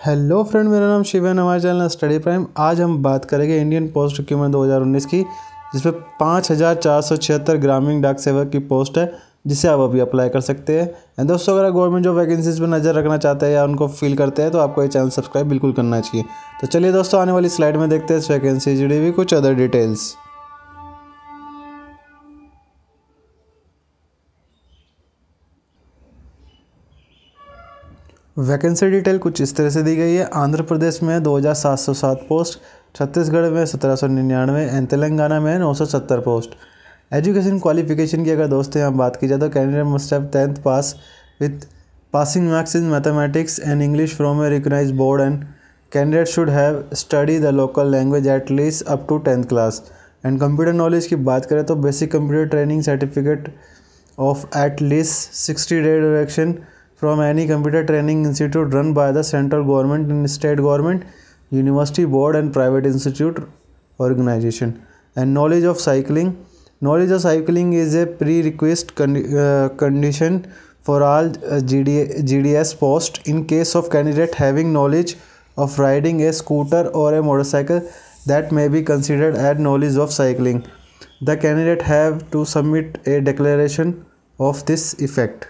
Hello friend, मेरा नाम शिव है। हमारे चैनल स्टडी प्राइम। आज हम बात करेंगे इंडियन पोस्ट रिक्रूटमेंट 2019 की, जिसमें 5476 ग्रामीण डाक सेवक की पोस्ट है, जिसे आप अभी अप्लाई कर सकते हैं। एंड दोस्तों, अगर आप गवर्नमेंट जॉब वैकेंसीज पर नज़र रखना चाहते हैं या उनको फिल करते हैं तो आपको ये चैनल सब्सक्राइब बिल्कुल करना चाहिए। तो चलिए दोस्तों, आने वाली स्लाइड में देखते हैं इस वैकेंसी जुड़ी हुई कुछ अदर डिटेल्स। वैकेंसी डिटेल कुछ इस तरह से दी गई है। आंध्र प्रदेश में 2707 पोस्ट, छत्तीसगढ़ में 1799 एंड तेलंगाना में 970 पोस्ट। एजुकेशन क्वालिफिकेशन की अगर दोस्तों यहाँ बात की जाए तो candidate must have 10th pass with passing marks in mathematics and English from a recognised board and candidate should have study the local language at least up to 10th class. And computer knowledge की बात करें तो basic computer training certificate of at least 60 day duration from any computer training institute run by the central government and state government, university board and private institute organization. And knowledge of cycling. Knowledge of cycling is a pre-requisite condition for all GDS post. In case of candidate having knowledge of riding a scooter or a motorcycle, that may be considered as knowledge of cycling. The candidate have to submit a declaration of this effect.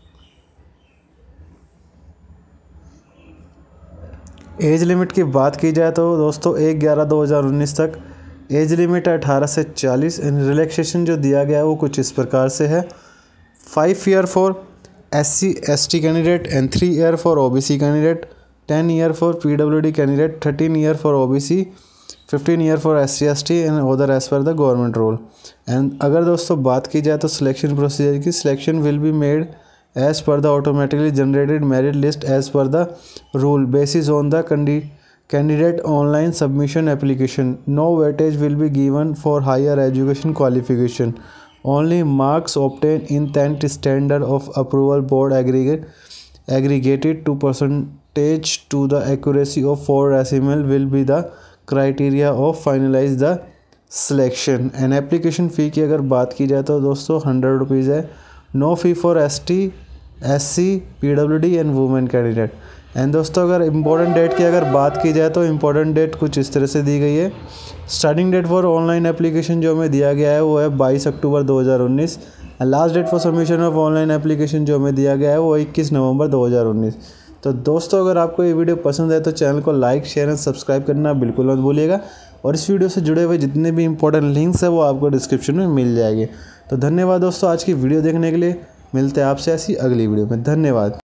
Age limit की बात की जाए तो दोस्तों 1/11/2019 तक age limit है 18 से 40। Relaxation जो दिया गया है वो कुछ इस प्रकार से है। 5 year for SC/ST candidate and 3 year for OBC candidate, 10 year for PWD candidate, 13 year for OBC, 15 year for SC/ST and other age per the government rule. And अगर दोस्तों बात की जाए तो सिलेक्शन प्रोसीजर की, selection will be made as per the automatically generated merit list as per the rule basis on the candidate online submission application. No weightage will be given for higher education qualification. Only marks obtained in 10th standard of approval board aggregated to percentage to the accuracy of 4 decimal will be the criteria of finalize the selection. And application fee की अगर बात की जाए तो दोस्तों 100 rupees है। No fee for ST, SC, PWD and women candidate. And दोस्तों, अगर इम्पोर्टेंट डेट की अगर बात की जाए तो इम्पोर्टेंट डेट कुछ इस तरह से दी गई है। Starting date for online application जो हमें दिया गया है वो है 22 October 2019। And last date for submission of online application जो हमें दिया गया है वो 21 नवंबर 2019। तो दोस्तों, अगर आपको ये वीडियो पसंद है तो चैनल को लाइक, शेयर एंड सब्सक्राइब करना बिल्कुल मत भूलिएगा। और इस वीडियो से जुड़े हुए जितने भी इंपॉर्टेंट लिंक्स हैं वो आपको डिस्क्रिप्शन में मिल जाएंगे। तो धन्यवाद दोस्तों आज की वीडियो देखने के लिए। मिलते हैं आपसे ऐसी अगली वीडियो में। धन्यवाद।